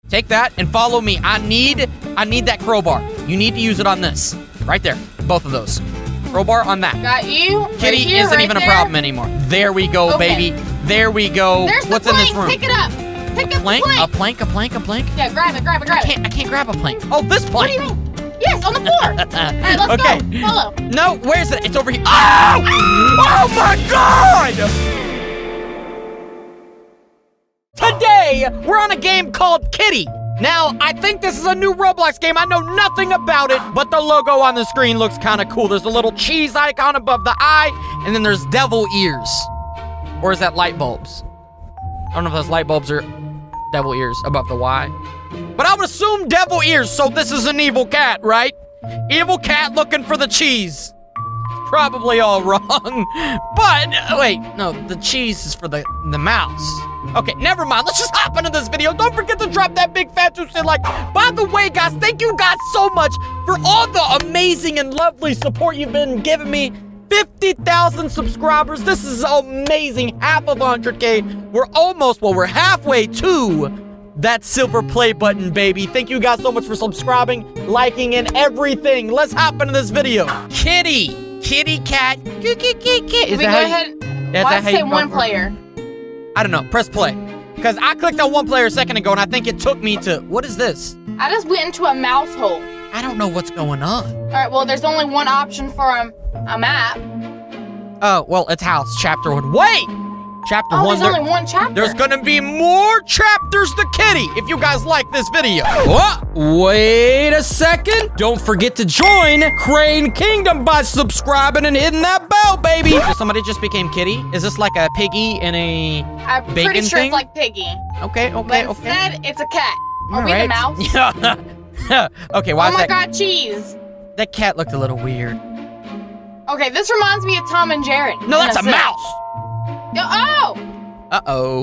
Take that and follow me. I need that crowbar. You need to use it on this. Right there. Both of those. Crowbar on that. Got you. Kitty right here, isn't right even there. a problem anymore. There we go, Okay. baby. There we go. There's What's the in plank. this room? Pick it up. Pick up Plank? the A plank. plank? Yeah, grab it. I can't grab a plank. Oh, this What plank. do you mean? Yes, on the floor. All right, let's Okay. go. Follow. No, where is it? It's over here. Oh! Oh my God! Today, we're on a game called Kitty. Now, I think this is a new Roblox game. I know nothing about it, but the logo on the screen looks kind of cool. There's a little cheese icon above the eye, and then there's devil ears. Or is that light bulbs? I don't know if those light bulbs are devil ears above the Y. But I would assume devil ears, so this is an evil cat, right? Evil cat looking for the cheese. Probably all wrong. But, wait, no, the cheese is for the mouse. Okay, never mind. Let's just hop into this video. Don't forget to drop that big fat juicy like. By the way, guys, thank you guys so much for all the amazing and lovely support you've been giving me. 50,000 subscribers. This is amazing. Half of 100K. We're halfway to that silver play button, baby. Thank you guys so much for subscribing, liking, and everything. Let's hop into this video. Kitty cat. Is We go ahead. Why does it say one player? I don't know. Press play. Because I clicked on one player a second ago, and I think it took me to... What is this? I just went into a mouse hole. I don't know what's going on. All right, well, there's only one option for a map. Oh, well, it's house. Chapter 1. Wait! Chapter 1. There's only one chapter. There's gonna be more chapters to Kitty if you guys like this video. Oh, wait a second. Don't forget to join Crane Kingdom by subscribing and hitting that bell, baby. So somebody just became Kitty? Is this like a piggy and a I'm bacon pretty sure thing? it's like Piggy. Okay. But instead, it's a cat. Are we the mouse? Yeah. Okay, why Oh is my that? God, cheese. That cat looked a little weird. Okay, this reminds me of Tom and Jerry. No, that's a mouse. Oh! Uh-oh.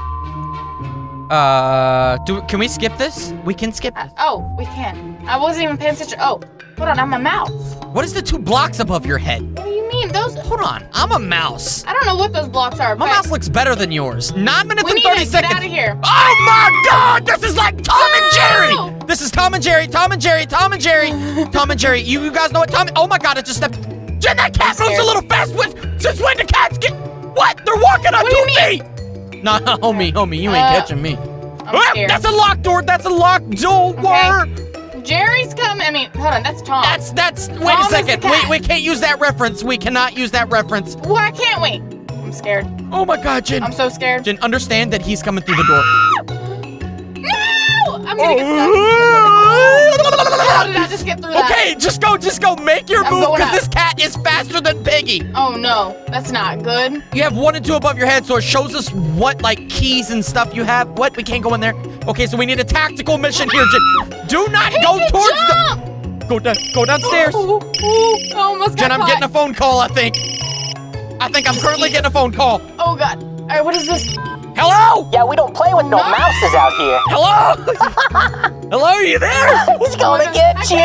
Can we skip this? We can skip this. Oh, we can. I wasn't even paying attention. Oh, hold on, I'm a mouse. What is the 2 blocks above your head? What do you mean? Those... Hold on, I'm a mouse. I don't know what those blocks are, My but mouse looks better than yours. 9 minutes we and need 30 to seconds. get out of here. Oh my God, this is like Tom and Jerry. No! This is Tom and Jerry, Tom and Jerry, Tom and Jerry, Tom and Jerry. You guys know what Tom? Oh my God, it just stepped. Jen, that cat moves a little fast. Since when do cats get? What? They're walking on 2 feet. Nah, homie, you ain't catching me. I'm scared. That's a locked door. That's a locked door. Jerry's coming. I mean, hold on, that's Tom. That's. Wait Tom a is second. the cat. We can't use that reference. We cannot use that reference. Why can't we? I'm scared. Oh my God, Jen. I'm so scared. Jen, understand that he's coming through the door. No! I'm gonna get stuck. How did I just get through that? Okay, just go. Make your I'm move, going because up. this cat is faster than Piggy. Oh no, that's not good. You have 1 and 2 above your head, so it shows us what, like, keys and stuff you have. What? We can't go in there. Okay, so we need a tactical mission here, Jen. Do not go towards the... Go downstairs. Ooh, almost got Jen, I'm caught. getting a phone call, I think. I'm currently getting a phone call. Oh God. All right, what is this? Hello? Yeah, we don't play with no mouses out here. Hello? Hello, are you there? He's gonna get you.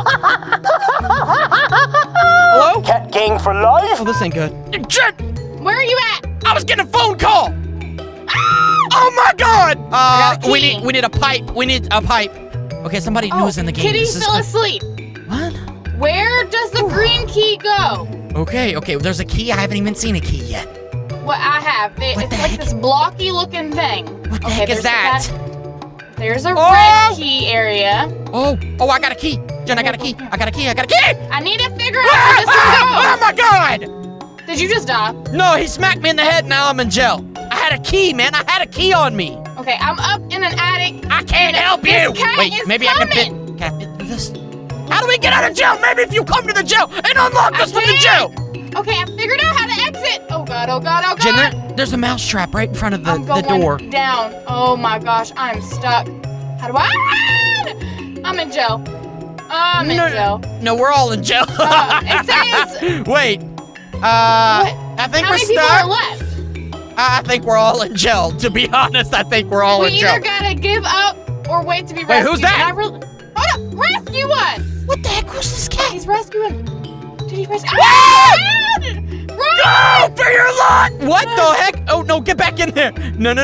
Hello? Cat gang for life. Oh, this ain't good. Jen, Where are you at? I was getting a phone call. Oh my God! got a we key. need a pipe. We need a pipe. Okay, somebody new is in the game. Kitty This is fell good. asleep. What? Where does the green key go? Okay. There's a key. I haven't even seen a key yet. What I have. What It's the like heck? this blocky looking thing. What the heck is there's that? There's a Oh! red key area. Oh, I got a key. Jen, I got a key. I got a key. I need to figure out where this Oh one my God! goes. Did you just die? No, he smacked me in the head. Now I'm in jail. I had a key, man. I had a key on me. Okay, I'm up in an attic. I can't help This you. cat Wait, is maybe I can fit through this. How do we get out of jail? Maybe if you come to the jail and unlock us from the jail. Okay, I figured out how to exit. Oh God, oh God, oh God. Jen, there's a mouse trap right in front of the I'm going door. down. Oh my gosh, I'm stuck. How do I? I'm in jail. I'm in jail. No, we're all in jail. It says. Wait. What? I think How we're many people stuck. are left? I think we're all in jail. To be honest, I think we're all We in jail. either gotta give up or wait to be Wait, rescued. who's that? Hold up, rescue us! What the heck was this cat? He's rescuing. Did he rescue? Ah! Go for your lot! What the heck? Oh, no, get back in there. No.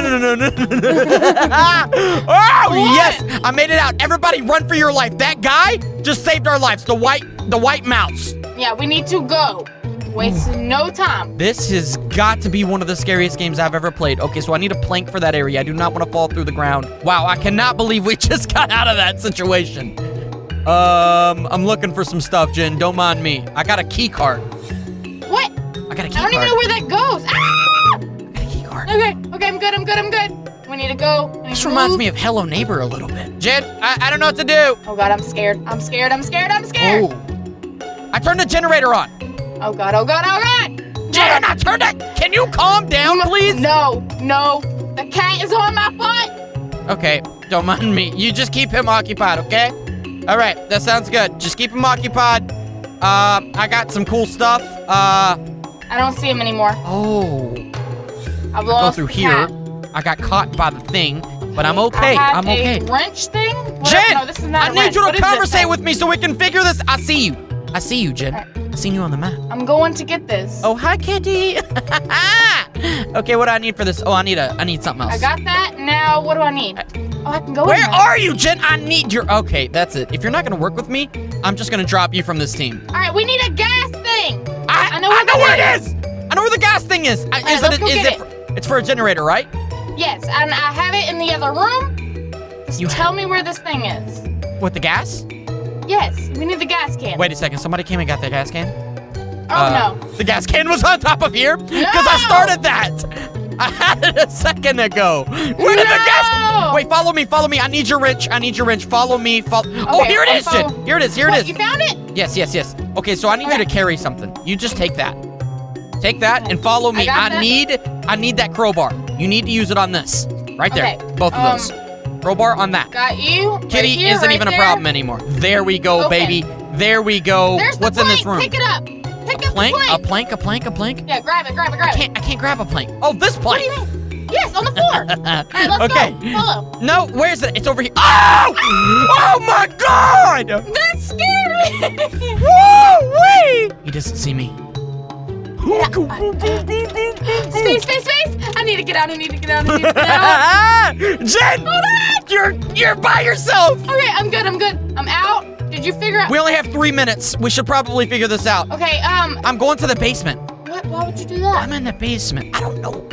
Oh, yes, I made it out. Everybody run for your life. That guy just saved our lives. The white mouse. Yeah, we need to go. Wasting no time. This has got to be one of the scariest games I've ever played. Okay, so I need a plank for that area. I do not want to fall through the ground. Wow, I cannot believe we just got out of that situation. I'm looking for some stuff, Jen. Don't mind me. I got a key card. What? I got a key I don't card. even know where that goes. Ah! I got a key card. Okay, I'm good. We need to go. This reminds me of Hello Neighbor a little bit. Jen, I don't know what to do. Oh God, I'm scared. Oh, I turned the generator on. Oh God. Jen, I turned it. Can you calm down, please? No. The cat is on my butt. Okay, don't mind me. You just keep him occupied, okay? All right, that sounds good. Just keep him occupied. I got some cool stuff. I don't see him anymore. Oh. I've Go lost through the here. cat. I got caught by the thing, but I'm okay. I have I'm okay. a wrench thing? What? Jen, No, this is not I a need wrench. you What to is this conversate thing? with me so we can figure this. I see you, Jen. Alright. I seen you on the map. I'm going to get this. Oh, hi, Kitty. Okay, what do I need for this? Oh, I need something else. I got that. Now, what do I need? Oh, I can go in Where there. are you, Jen? I need your. Okay, that's it. If you're not gonna work with me, I'm just gonna drop you from this team. All right, we need a gas thing. I know where where that it is. I know where the gas thing is. right, let's go get it. It's for a generator, right? Yes, and I have it in the other room. Just tell me where this thing is. With the gas? Yes, we need the gas can. Wait a second. Somebody came and got the gas can? Oh, no. The gas can was on top of here because I started that. I had it a second ago. Where did the gas? Wait, follow me. I need your wrench. Follow me. Oh, here it is, Jen. Here it is. What, you found it? Yes. Okay, so I need you to carry something. You just take that. Take that and follow me. I got that. I need that crowbar. You need to use it on this. Right there. Okay, Both of those. Crowbar on that. Got you. Kitty right here, isn't right even a there. problem anymore. There we go, Okay. baby. There we go. There's the What's in this room? Pick it up. Pick up Plank? the plank. A plank? Yeah, grab it. I can't grab a plank. Oh, this What plank. do you mean? Yes, on the floor. All right, let's Okay. go. Follow. No, where's it? It's over here. Oh! Oh my God! That scared me. Woo-wee! He doesn't see me. Space. I need to get out. Jen! You're by yourself! Okay, I'm good. I'm out. Did you figure out? We only have 3 minutes. We should probably figure this out. Okay, I'm going to the basement. what? Why would you do that? I'm in the basement. I don't know.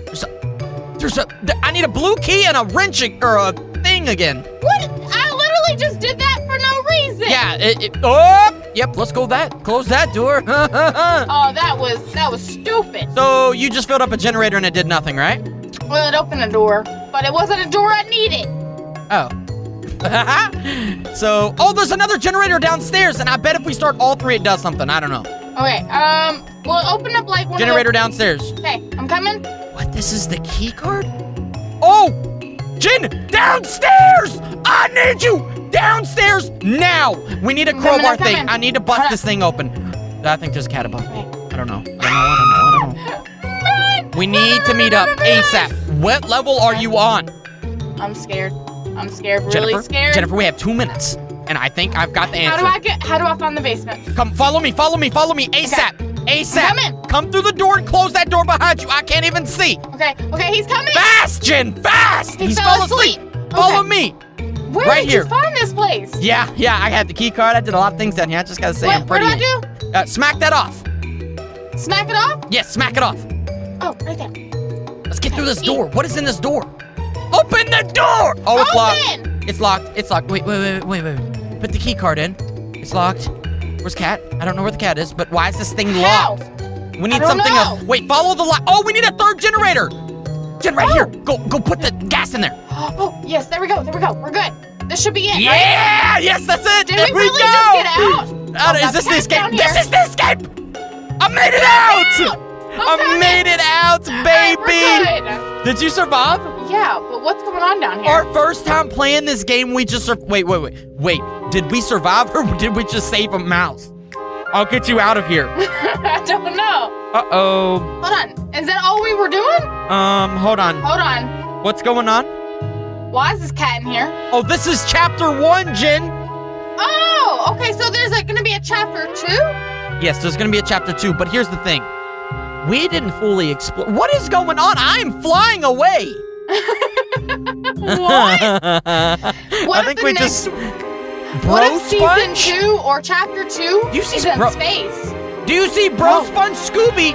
I need a blue key and a wrench or a thing again. What? I literally just did that for no reason. Yeah. Yep. Let's go close that door. Oh, that was stupid. So you just filled up a generator and it did nothing, right? Well, it opened a door, but it wasn't a door I needed. Oh. There's another generator downstairs, and I bet if we start all three, it does something. I don't know. Okay, well, open up like one Generator of downstairs. Okay, I'm coming. What? This is the key card? Oh! Jen, downstairs! I need you downstairs now! We need a crowbar thing. coming. I need to bust this thing open. I think there's a cat above me. I don't know. We need to meet up ASAP. What level are you on? I'm scared. Really scared. Jennifer, we have 2 minutes, and I think I've got the answer. How do I find the basement? Come, follow me, ASAP. ASAP. I'm coming. Come through the door and close that door behind you. I can't even see. Okay, he's coming. Fast, Jen, fast. He He's fell falling asleep. asleep. Follow Okay. me. Where right did here. you find this place? Yeah, I had the key card. I did a lot of things down here. I just gotta say I'm What pretty. do I Smack that off. do? Smack it off? Yes, smack it off. Oh, right there. Let's get through this door. What is in this door? Open the door. Oh, it's locked. Open! It's locked. Wait. Put the key card in. It's locked. Where's Cat? I don't know where the cat is, but why is this thing How? locked? We need I don't something know. else. Wait, follow the light. Oh, we need a third generator. Jen, right here. Go put the gas in there. Oh, yes, there we go. We're good. This should be it, right? Yeah, yes, that's it. Did there we really go. just get out? Is this the cat's escape? down This here. is the escape. I made it out. I Okay. made it out, All right, baby. we're good. Did you survive? Yeah, but what's going on down here? Our first time playing this game, we just wait. Did we survive or did we just save a mouse? I'll get you out of here. I don't know. Uh-oh. Hold on. Is that all we were doing? Hold on. Hold on. What's going on? Why is this cat in here? Oh, this is chapter 1, Jen. Oh, okay. So there's like going to be a chapter 2? Yes, there's gonna be a chapter 2, but here's the thing. We didn't fully explore. What is going on? I'm flying away. What? I think we just. What Bro if season Sponge? 2 or chapter 2 You see is in Bro- space? Do you see Bro Oh. Sponge Scooby?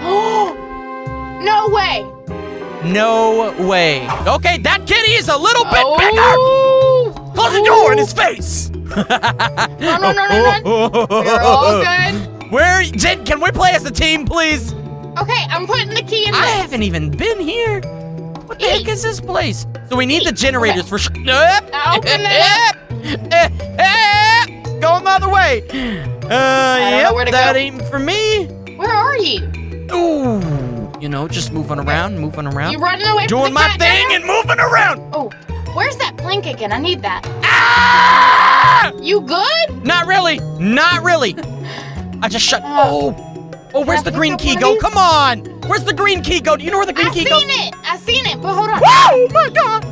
No way. No way. Okay, that kitty is a little bit bigger. Oh. Close the door in his face. Run. We're all good. Where, Jen? Can we play as a team, please? Okay, I'm putting the key in I this. haven't even been here. What the heck is this place? So we need the generators for. Open it Going the other way. don't know where to that go. ain't for me. Where are you? Ooh, you know, just moving around. You running away from Doing the my cat thing now? and moving around. Oh, where's that plank again? I need that. Ah! You good? Not really. Not really. I just shut. Oh, where's the pick green up key one of go? these? Come on. Where's the green key go? Do you know where the green I key goes? seen it, but hold on. Oh my God.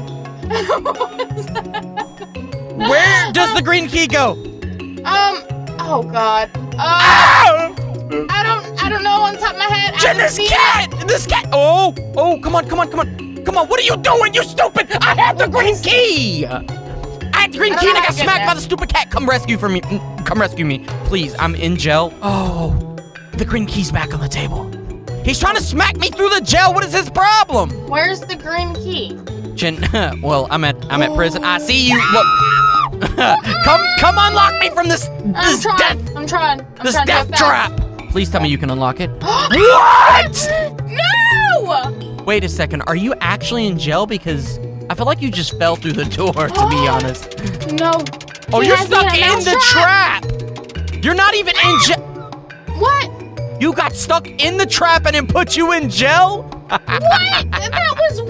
Where does the green key go? Oh God. Ah! I don't know on top of my head. I Jen, haven't seen this cat. Oh, come on. What are you doing, you stupid? I have the green key. I had the green I don't key and know I how got to get smacked there. by the stupid cat. Come rescue me. Come rescue me. Please, I'm in jail. Oh, the green key's back on the table. He's trying to smack me through the gel. What is his problem? Where's the green key? Jen, well, I'm at prison. I see you. Look. come unlock me from this death I'm trying. this I'm trying death to go fast. trap. Please tell me you can unlock it. What? No! Wait a second. Are you actually in jail? Because I feel like you just fell through the door, to be honest. No. Oh, He you're has me stuck in a in the trap. You're not even in jail. What? You got stuck in the trap and it put you in jail? What? That was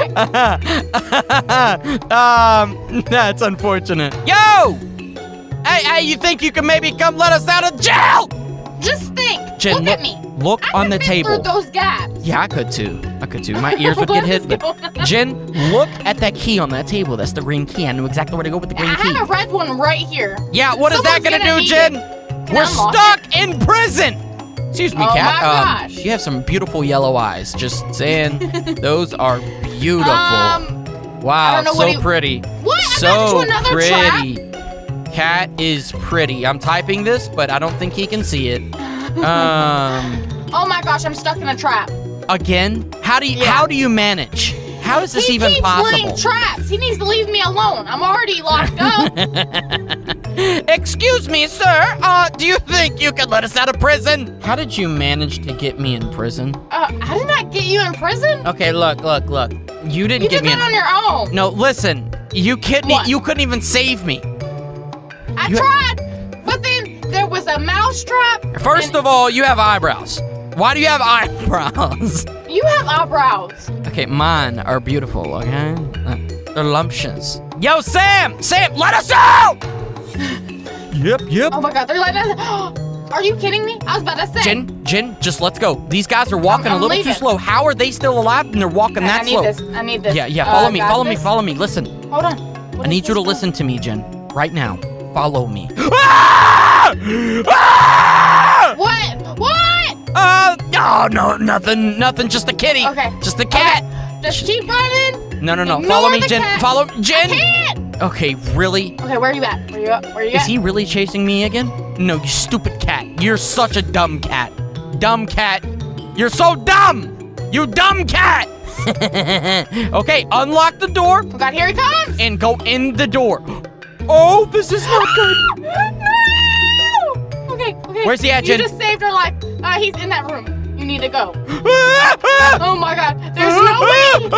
whack. That's unfortunate. Yo! Hey, you think you can maybe come let us out of jail? Just think. Jen, Look at me. Look I on the can fit table. through those gaps. Yeah, I could too. My ears would get hit. But Jen, look at that key on that table. That's the green key. I knew exactly where to go with the green I key. have a red one right here. Yeah, what is that Someone's gonna do, need Jen? it. Can We're I unlock stuck in prison. Excuse me, Oh cat. my gosh. You have some beautiful yellow eyes. Just saying, those are beautiful. I Wow, don't know so what pretty. What? I got So into another pretty. Cat is pretty. I'm typing this, but I don't think he can see it. Oh my gosh, I'm stuck in a trap. Again? How do you manage? How is this He even keeps laying possible? traps. He needs to leave me alone. I'm already locked up. Excuse me, sir. Do you think you could let us out of prison? How did you manage to get me in prison? I did not get you in prison. Okay, look. You didn't You get did me that in. on your own. No, listen. You couldn't. What? You couldn't even save me. I tried, but then there was a mouse trap. First of all, you have eyebrows. Why do you have eyebrows? You have eyebrows. Okay, mine are beautiful. Okay, they're lumptions. Yo, Sam, let us out! Yep. Oh my God, they're letting us. Are you kidding me? I was about to say. Jen, just let's go. These guys are walking I'm a little too leaving. slow. How are they still alive and they're walking that slow? I need this. Yeah, follow me, got follow me, this. follow me. Listen, Hold on. What I is need you to this listen to me, Jen. Right now, follow me. What? Oh, no, nothing, just a kitty. Okay. Just a cat. Okay. Just keep running. No, Ignore follow me, the Jen. cat. Follow Jen. I can't. Okay, really? Okay, where are you at? Where you at? Is he really chasing me again? No, you stupid cat. You're such a dumb cat. Dumb cat. You're so dumb. You dumb cat. Okay, unlock the door Oh God, here he comes. and go in the door. Oh, this is not good. No! Okay. Where's he at, Jen? You just saved our life. He's in that room. You need to go. Oh my God, there's no way.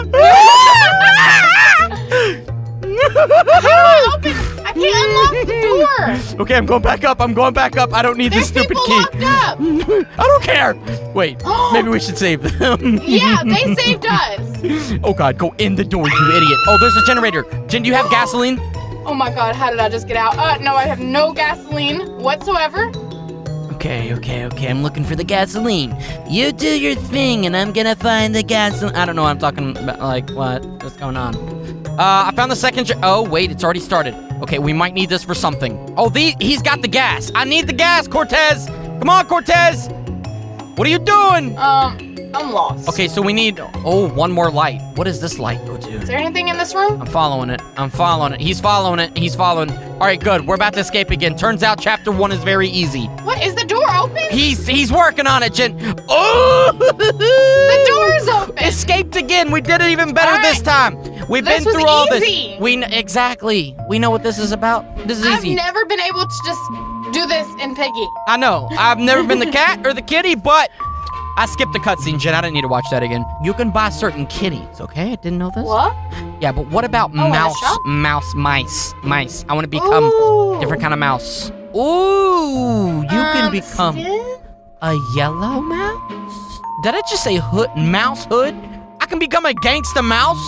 How do I open? I can't unlock the door. Okay, I'm going back up. I don't need this There's stupid people key. locked up. I don't care. Wait, maybe we should save them. Yeah, they saved us. Oh God, go in the door, you idiot. Oh, there's a generator. Jen, do you have gasoline? Oh my God, how did I just get out? No, I have no gasoline whatsoever. Okay, I'm looking for the gasoline. You do your thing, and I'm gonna find the gasoline. I don't know what I'm talking about, like, what's going on? I found the second oh, wait, it's already started. Okay, we might need this for something. Oh, he's got the gas. I need the gas, Cortez. Come on, Cortez. What are you doing? I'm lost. Okay, so we need, one more light. What does this light go to? Is there anything in this room? I'm following it. I'm following it. He's following it. He's following. All right, good. We're about to escape again. Turns out chapter 1 is very easy. What, is the door open? He's working on it, Jen. Oh! The door's open. Escaped again. We did it even better All right. this time. We've This been was through all easy. this. Exactly. We know what this is about. This is I've easy. never been able to just do this in Piggy. I know. I've never been the cat or the kitty, but I skipped the cutscene, Jen. I didn't need to watch that again. You can buy certain kitties, okay? I didn't know this. What? Yeah, but what about in the shop? mice? I want to become Ooh. different kind of mouse. Ooh, you can become Skin? a yellow mouse? Did I just say mouse hood? I can become a gangsta mouse?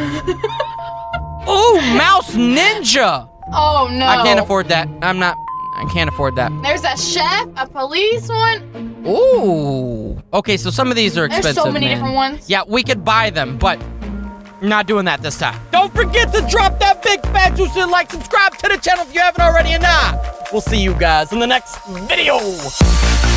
Ooh, mouse ninja! Oh, no. I can't afford that. I can't afford that. There's a chef, a police one. Ooh. Okay, so some of these are expensive, There's so many man. different ones. Yeah, we could buy them, but not doing that this time. Don't forget to drop that big fat juicy like, subscribe to the channel if you haven't already, and we'll see you guys in the next video.